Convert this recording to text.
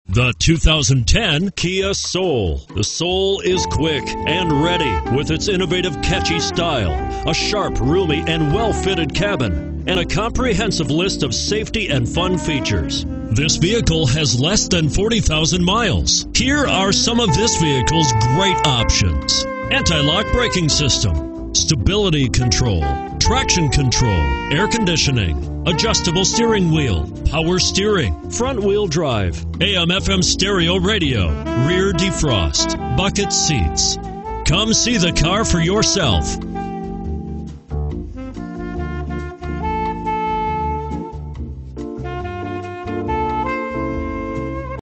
The 2010 Kia Soul. The Soul is quick and ready with its innovative, catchy style, a sharp, roomy, and well-fitted cabin, and a comprehensive list of safety and fun features. This vehicle has less than 40,000 miles. Here are some of this vehicle's great options: anti-lock braking system, stability control, traction control, air conditioning, adjustable steering wheel, power steering, front wheel drive, AM/FM stereo radio, rear defrost, bucket seats. Come see the car for yourself.